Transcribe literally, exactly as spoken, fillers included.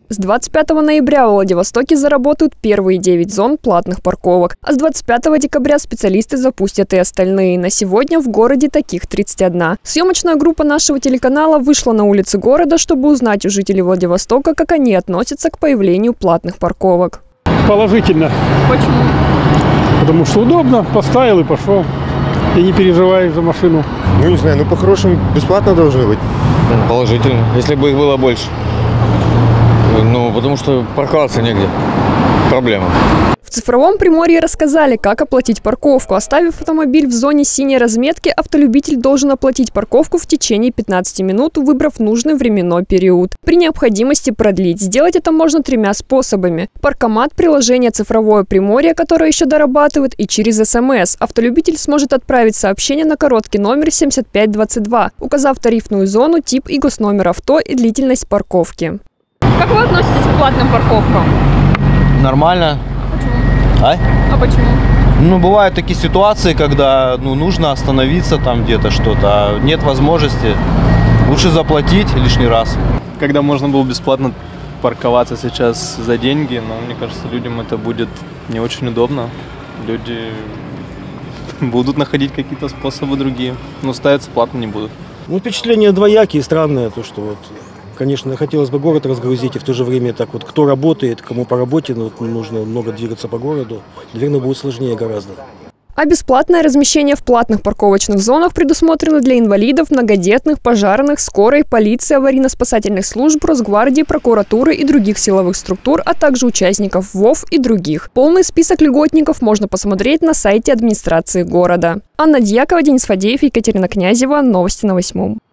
С двадцать пятого ноября в Владивостоке заработают первые девять зон платных парковок, а с двадцать пятого декабря специалисты запустят и остальные. На сегодня в городе таких тридцать одна. Съемочная группа нашего телеканала вышла на улицы города, чтобы узнать у жителей Владивостока, как они относятся к появлению платных парковок. Положительно. Почему? Потому что удобно, поставил и пошел. И не переживаешь за машину. Ну не знаю, ну по-хорошему бесплатно должно быть. Положительно, если бы их было больше. Ну, потому что парковаться негде. Проблема. В цифровом Приморье рассказали, как оплатить парковку. Оставив автомобиль в зоне синей разметки, автолюбитель должен оплатить парковку в течение пятнадцати минут, выбрав нужный временной период. При необходимости продлить. Сделать это можно тремя способами. Паркомат, приложение «Цифровое Приморье», которое еще дорабатывает, и через СМС. Автолюбитель сможет отправить сообщение на короткий номер семьдесят пять двадцать два, указав тарифную зону, тип и госномер авто и длительность парковки. Как вы относитесь к платным парковкам? Нормально. Почему? А? А почему? Ну, бывают такие ситуации, когда ну, нужно остановиться там где-то что-то, а нет возможности. Лучше заплатить лишний раз. Когда можно было бесплатно парковаться сейчас за деньги, но мне кажется, людям это будет не очень удобно. Люди будут находить какие-то способы другие, но ставиться платно не будут. Ну, впечатления двоякие, странные, то, что вот... Конечно, хотелось бы город разгрузить, и в то же время так вот, кто работает, кому по работе, ну, вот, нужно много двигаться по городу, наверное, будет сложнее гораздо. А бесплатное размещение в платных парковочных зонах предусмотрено для инвалидов, многодетных, пожарных, скорой, полиции, аварийно-спасательных служб, Росгвардии, прокуратуры и других силовых структур, а также участников ВОВ и других. Полный список льготников можно посмотреть на сайте администрации города. Анна Дьякова, Денис Фадеев, Екатерина Князева. Новости на восьмом.